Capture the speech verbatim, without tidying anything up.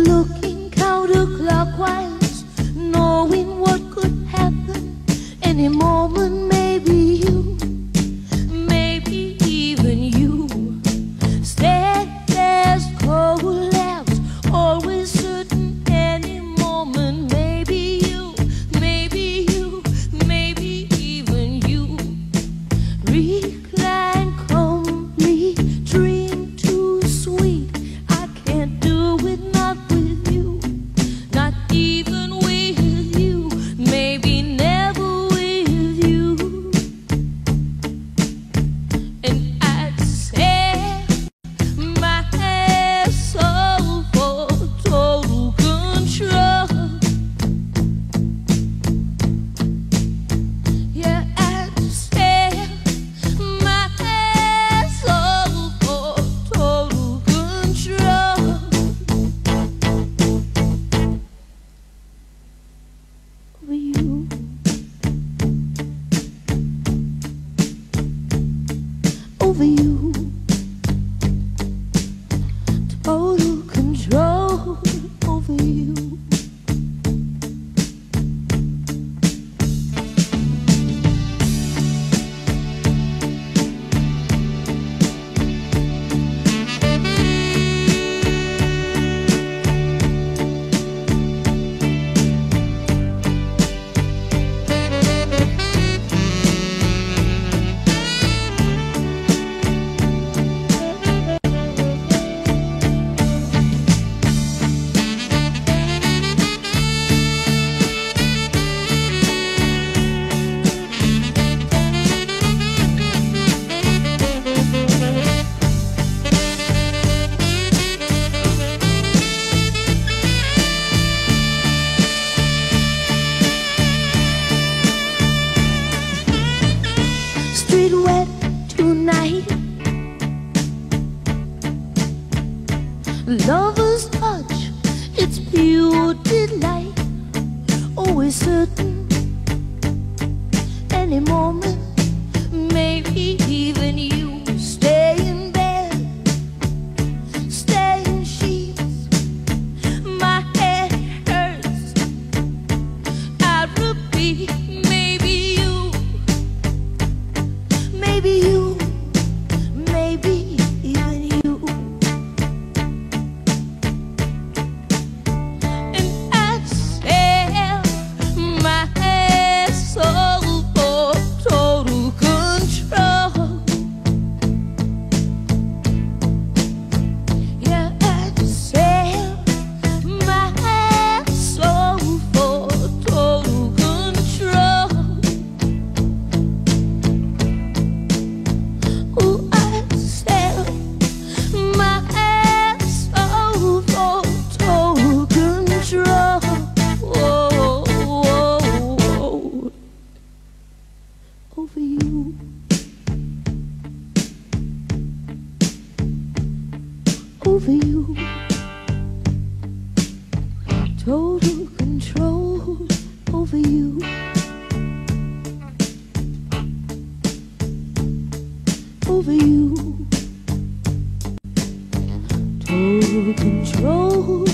looking counterclockwise, knowing what could happen any moment. Maybe you, maybe even you, steadfast, collapse, always certain any moment. Maybe you, maybe you, maybe even you, recline complete, dream too sweet. I can't do it, not with you, not even with you, maybe never with you. And I'd sell my soul for total control. Yeah, I'd sell my soul for total control. Over you, over you, total control over you. Street wet tonight, lover's touch, it's pure delight, always certain any moment. Maybe even you, stay in bed, stay in sheets. My head hurts, I repeat. Maybe you, maybe you, maybe even you. And I'd sell my soul for total control. Yeah, I'd sell my soul for total control. Ooh, I'd sell my soul for total control. Whoa, whoa, whoa. Over you, over you, total control over you, over you, total control